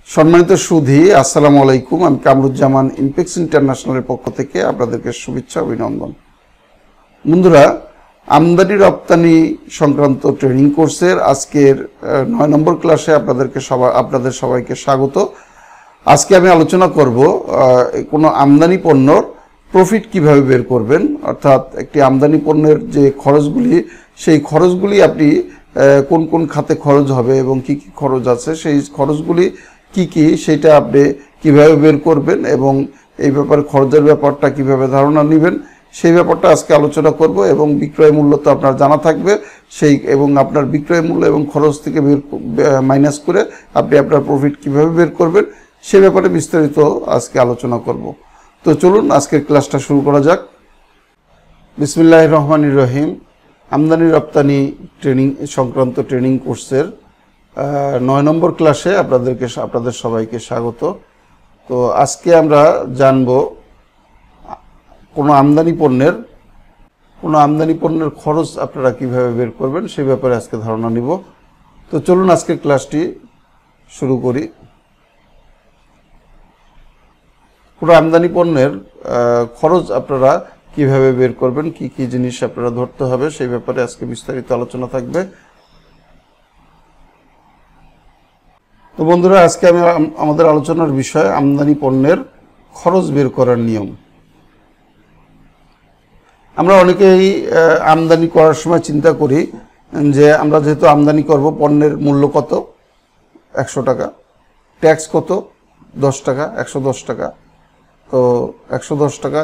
সম্মানিত সুধী, আসসালামু আলাইকুম। আমি কামরুজ্জামান ইনপেক্স ইন্টারন্যাশনালের পক্ষ থেকে আপনাদেরকে শুভেচ্ছা অভিনন্দন। বন্ধুরা, আমদানি রপ্তানি সংক্রান্ত ট্রেনিং কোর্সের আজকের 9 নম্বর ক্লাসে আপনাদের সবাইকে স্বাগত। আজকে আমি আলোচনা করব কোনো আমদানি পণ্যর প্রফিট কিভাবে বের করবেন, অর্থাৎ একটি আমদানি পণ্যের যে খরচগুলি, সেই খরচগুলি আপনি কোন কোন খাতে খরচ হবে এবং কি কি খরচ আছে, সেই খরচগুলি কি কি সেটা আপনি কিভাবে বের করবেন এবং এই ব্যাপারে খরচের ব্যাপারটা কিভাবে ধারণা নেবেন সেই ব্যাপারটা আজকে আলোচনা করব। এবং বিক্রয় মূল্য তো আপনার জানা থাকবে, সেই এবং আপনার বিক্রয় মূল্য এবং খরচ থেকে মাইনাস করে আপনি আপনার প্রফিট কিভাবে বের করবেন সে ব্যাপারে বিস্তারিত আজকে আলোচনা করব। তো চলুন আজকের ক্লাসটা শুরু করা যাক। বিসমিল্লাহির রহমানির রহিম। আমদানি রপ্তানি ট্রেনিং সংক্রান্ত ট্রেনিং কোর্সের 9 নম্বর ক্লাসে আপনাদের সবাইকে স্বাগত। তো আজকে আমরা জানব কোনো আমদানি পণ্যের খরচ আপনারা কিভাবে বের করবেন সেই ব্যাপারে আজকে ধারণা নিব। তো চলুন আজকের ক্লাসটি শুরু করি। কোনো আমদানি পণ্যের খরচ আপনারা কিভাবে বের করবেন, কি কি জিনিস আপনারা ধরতে হবে সেই ব্যাপারে আজকে বিস্তারিত আলোচনা থাকবে। তো বন্ধুরা, আজকে আমাদের আলোচনার বিষয় আমদানি পণ্যের খরচ বের করার নিয়ম। আমরা অনেকেই আমদানি করার সময় চিন্তা করি যে আমরা যেহেতু আমদানি করব, পণ্যের মূল্য কত, 100 টাকা, ট্যাক্স কত, 10 টাকা, 110 টাকা। তো 110 টাকা,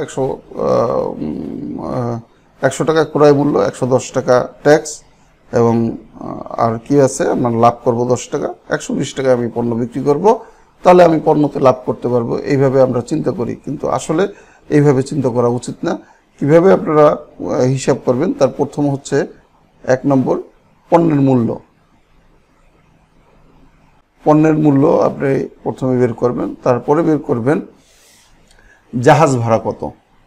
100 টাকা ক্রয় মূল্য, 110 টাকা ট্যাক্স, এবং আর কি আছে, আমরা লাভ করব 10 টাকা, 120 টাকা আমি পণ্য বিক্রি করব, তাহলে আমি পণ্যতে লাভ করতে পারবো। এইভাবে আমরা চিন্তা করি, কিন্তু আসলে এইভাবে চিন্তা করা উচিত না। কিভাবে আপনারা হিসাব করবেন, তার প্রথম হচ্ছে 1 নম্বর পণ্যের মূল্য। পণ্যের মূল্য আপনি প্রথমে বের করবেন, তারপরে বের করবেন জাহাজ ভাড়া কত।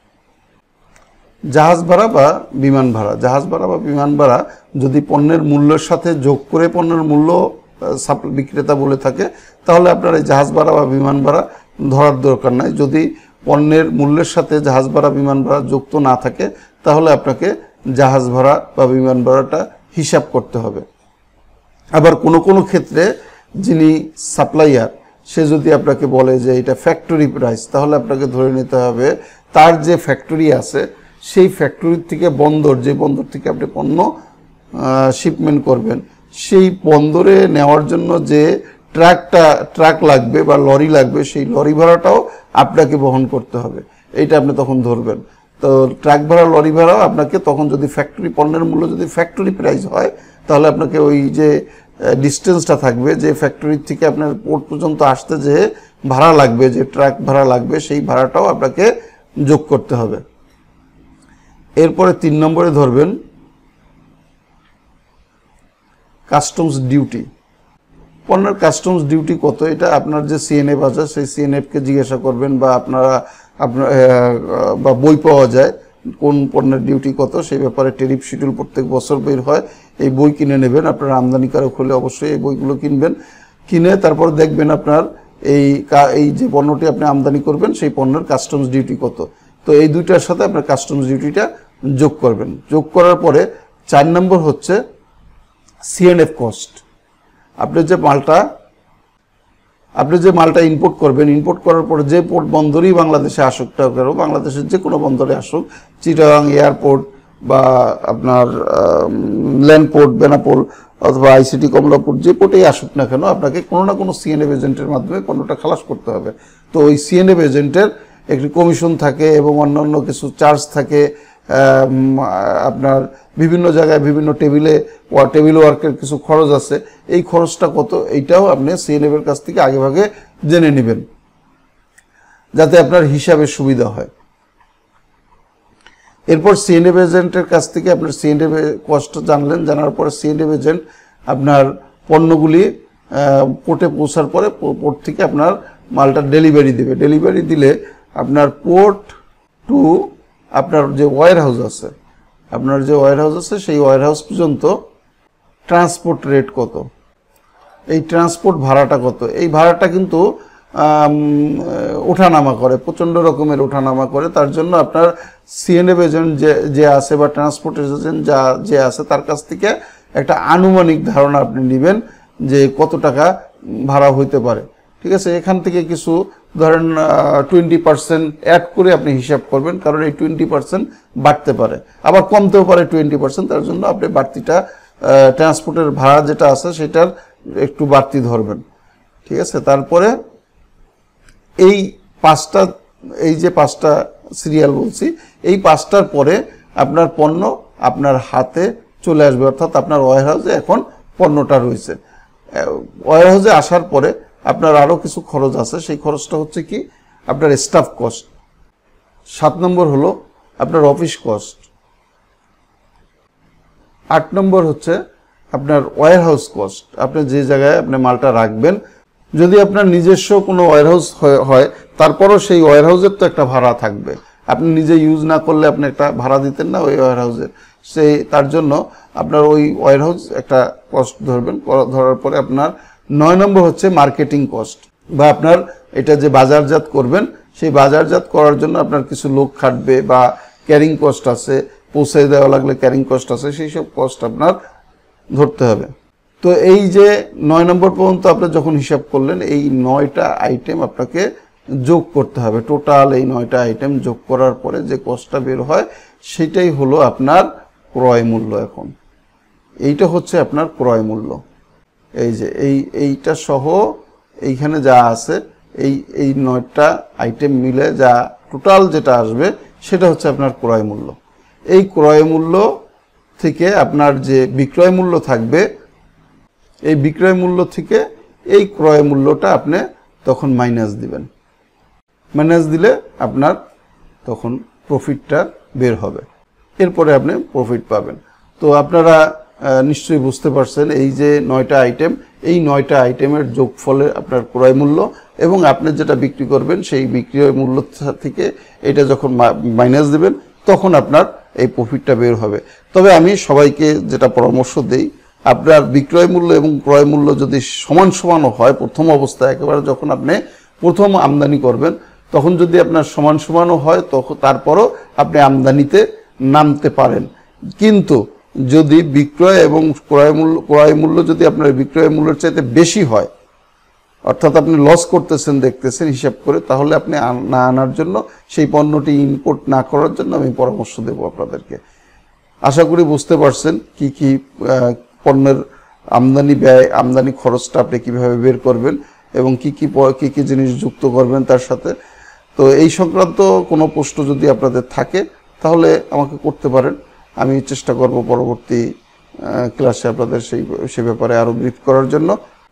জাহাজ ভাড়া বা বিমান ভাড়া যদি পণ্যের মূল্যের সাথে যোগ করে পণ্যের মূল্য বিক্রেতা বলে থাকে, তাহলে আপনার এই জাহাজ ভাড়া বা বিমান ভাড়া ধরার দরকার নাই। যদি পণ্যের মূল্যের সাথে জাহাজ ভাড়া বিমান ভাড়া যুক্ত না থাকে, তাহলে আপনাকে জাহাজ ভাড়া বা বিমান ভাড়াটা হিসাব করতে হবে। আবার কোনো ক্ষেত্রে যিনি সাপ্লাইয়ার, সে যদি আপনাকে বলে যে এটা ফ্যাক্টরি প্রাইস, তাহলে আপনাকে ধরে নিতে হবে তার যে ফ্যাক্টরি আছে সেই ফ্যাক্টরির থেকে যে বন্দর থেকে আপনি পণ্য শিপমেন্ট করবেন, সেই বন্দরে নেওয়ার জন্য যে ট্রাক লাগবে বা লরি লাগবে, সেই লরি ভাড়াটাও আপনাকে বহন করতে হবে। এইটা আপনি তখন ধরবেন। তো ট্রাক ভাড়া, লরি ভাড়াও আপনাকে তখন, যদি পণ্যের মূল্য যদি ফ্যাক্টরি প্রাইস হয়, তাহলে আপনাকে ওই যে ডিস্টেন্সটা থাকবে, যে ফ্যাক্টরির থেকে আপনার পোর্ট পর্যন্ত আসতে যে ভাড়া লাগবে, যে ট্রাক ভাড়া লাগবে, সেই ভাড়াটাও আপনাকে যোগ করতে হবে। এরপরে 3 নম্বরে ধরবেন কাস্টমস ডিউটি। পণ্যের কাস্টমস ডিউটি কত, এটা আপনার যে সিএনএফ আছে সেই সিএনএফকে জিজ্ঞাসা করবেন, বা বা বই পাওয়া যায় কোন পণ্যের ডিউটি কত, সেই ব্যাপারে ট্যারিফ শিডিউল প্রত্যেক বছর বের হয়, এই বই কিনে নেবেন। আপনারা আমদানিকারক হলে অবশ্যই এই বইগুলো কিনে তারপর দেখবেন আপনার এই যে পণ্যটি আপনি আমদানি করবেন সেই পণ্যের কাস্টমস ডিউটি কত। তো এই দুইটার সাথে আপনার কাস্টমস ডিউটিটা যোগ করবেন। যোগ করার পরে 4 নম্বর হচ্ছে সিএনএফ কস্ট। আপনি যে মালটা ইম্পোর্ট করবেন, ইম্পোর্ট করার পরে যে বন্দরই বাংলাদেশে আসুক, বাংলাদেশের যে কোনো বন্দরে আসুক, চিটাগাং এয়ারপোর্ট বা আপনার ল্যান্ডপোর্ট বেনাপোল অথবা আইসিটি কমলাপুর, যে পোর্টেই আসুক না কেন, আপনাকে কোনো না কোনো সিএনএফ এজেন্টের মাধ্যমে পণ্যটা খালাস করতে হবে। তো ওই সিএনএফ এজেন্টের একটি কমিশন থাকে এবং অন্যান্য কিছু চার্জ থাকে। আপনার বিভিন্ন জায়গায় বিভিন্ন টেবিল ওয়ার্কের কিছু খরচ আছে। এই খরচটা কত, এইটাও আপনি সিএনএফ এর কাছ থেকে আগেভাগে জেনে নেবেন, যাতে আপনার হিসাবের সুবিধা হয়। এরপর সিএনএফ এজেন্টের কাছ থেকে আপনার সিএনএফ কস্ট জানার পরে সিএনএফ এজেন্ট আপনার পণ্যগুলি পোর্টে পৌঁছার পরে পোর্ট থেকে আপনার মালটা ডেলিভারি দেবে। ডেলিভারি দিলে আপনার পোর্ট টু আপনার যে ওয়্যার হাউস আছে, সেই ওয়্যার হাউস পর্যন্ত ট্রান্সপোর্ট রেট কত, এই ট্রান্সপোর্ট ভাড়াটা কত, এই ভাড়াটা কিন্তু ওঠানামা করে, প্রচণ্ড রকমের ওঠানামা করে। তার জন্য আপনার সিএনএফ এজেন্ট যে আছে বা ট্রান্সপোর্ট এজেন্ট যে আছে তার কাছ থেকে একটা আনুমানিক ধারণা আপনি নেবেন যে কত টাকা ভাড়া হইতে পারে। ঠিক আছে, এখান থেকে কিছু ধরেন 20% অ্যাড করে আপনি হিসাব করবেন, কারণ এই 20% বাড়তে পারে, আবার কমতেও পারে 20%। তার জন্য আপনি বাড়তিটা ট্রান্সপোর্টের ভাড়া যেটা আছে সেটার একটু বাড়তি ধরবেন। ঠিক আছে, তারপরে এই যে পাঁচটা সিরিয়াল বলছি, এই পাঁচটার পরে আপনার পণ্য আপনার হাতে চলে আসবে, অর্থাৎ আপনার ওয়্যারহাউসে এখন পণ্যটা রয়েছে। ওয়্যারহাউসে আসার পরে আপনার আরও কিছু খরচ আছে, সেই খরচটা হচ্ছে কি আপনার স্টাফ কস্ট। 7 নম্বর হলো আপনার অফিস কস্ট। 8 নম্বর হচ্ছে আপনার ওয়্যারহাউস কস্ট, আপনি যে জায়গায় আপনি মালটা রাখবেন। যদি আপনার নিজস্ব কোনো ওয়্যারহাউস হয় তারপরও সেই ওয়্যারহাউসের তো একটা ভাড়া থাকবে, আপনি নিজে ইউজ না করলে আপনি একটা ভাড়া দিতেন না ওই ওয়্যারহাউসের, তার জন্য আপনার ওই ওয়্যারহাউস একটা কস্ট ধরবেন। ধরার পরে আপনার 9 নম্বর হচ্ছে মার্কেটিং কস্ট, বা আপনার এটা যে বাজারজাত করবেন সেই বাজারজাত করার জন্য আপনার কিছু লোক খাটবে বা ক্যারিং কস্ট আছে, পৌঁছে দেওয়া লাগলে ক্যারিং কস্ট আছে, সেই সব কস্ট আপনার ধরতে হবে। তো এই যে 9 নম্বর পর্যন্ত আপনি যখন হিসাব করলেন, এই 9টা আইটেম আপনাকে যোগ করতে হবে। টোটাল এই 9টা আইটেম যোগ করার পরে যে কস্টটা বের হয় সেটাই হলো আপনার ক্রয় মূল্য। এখন এইটা হচ্ছে আপনার ক্রয় মূল্য। এই যে এইটা সহ এইখানে যা আছে এই 9টা আইটেম মিলে যা টোটাল যেটা আসবে সেটা হচ্ছে আপনার ক্রয় মূল্য। এই ক্রয় মূল্য থেকে আপনার যে বিক্রয় মূল্য থাকবে, এই বিক্রয় মূল্য থেকে এই ক্রয় মূল্যটা আপনি তখন মাইনাস দিবেন। মাইনাস দিলে আপনার তখন প্রফিটটা বের হবে, এরপরে আপনি প্রফিট পাবেন। তো আপনারা নিশ্চয়ই বুঝতে পারছেন এই যে 9টা আইটেম, এই 9টা আইটেমের যোগফলে আপনার ক্রয় মূল্য এবং আপনি যেটা বিক্রি করবেন সেই বিক্রয় মূল্য থেকে এটা যখন মাইনাস দেবেন তখন আপনার এই প্রফিটটা বের হবে। তবে আমি সবাইকে যেটা পরামর্শ দেই, আপনার বিক্রয় মূল্য এবং ক্রয় মূল্য যদি সমান সমানও হয় প্রথম অবস্থায়, একেবারে যখন আপনি প্রথম আমদানি করবেন তখন যদি আপনার সমান সমানও হয় তখন তারপরও আপনি আমদানিতে নামতে পারেন। কিন্তু যদি বিক্রয় এবং ক্রয় মূল্য যদি আপনার বিক্রয় মূল্যের চাইতে বেশি হয়, অর্থাৎ আপনি লস করতেছেন দেখতেছেন হিসাব করে, তাহলে আপনি না আনার জন্য, সেই পণ্যটি ইম্পোর্ট না করার জন্য আমি পরামর্শ দেব আপনাদেরকে। আশা করি বুঝতে পারছেন কি কি পণ্যের আমদানি ব্যয়, আমদানি খরচটা আপনি কিভাবে বের করবেন এবং কি কি জিনিস যুক্ত করবেন তার সাথে। তো এই সংক্রান্ত কোনো প্রশ্ন যদি আপনাদের থাকে তাহলে আমাকে করতে পারেন, আমি চেষ্টা করব পরবর্তী ক্লাসে আপনাদের সেই ব্যাপারে আরও ব্রিফ করার জন্য।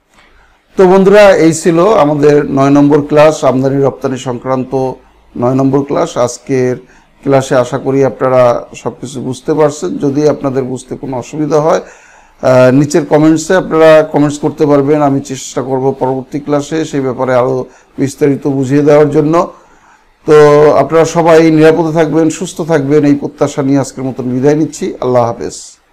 তো বন্ধুরা, এই ছিল আমাদের 9 নম্বর ক্লাস, আমদানি রপ্তানি সংক্রান্ত 9 নম্বর ক্লাস। আজকের ক্লাসে আশা করি আপনারা সবকিছু বুঝতে পারছেন। যদি আপনাদের বুঝতে কোনো অসুবিধা হয় নিচের কমেন্টসে আপনারা কমেন্টস করতে পারবেন, আমি চেষ্টা করব পরবর্তী ক্লাসে সেই ব্যাপারে আরও বিস্তারিত বুঝিয়ে দেওয়ার জন্য। তো আপনারা সবাই নিরাপদে থাকবেন, সুস্থ থাকবেন, এই প্রত্যাশা নিয়ে আজকের মতন বিদায় নিচ্ছি। আল্লাহ হাফেজ।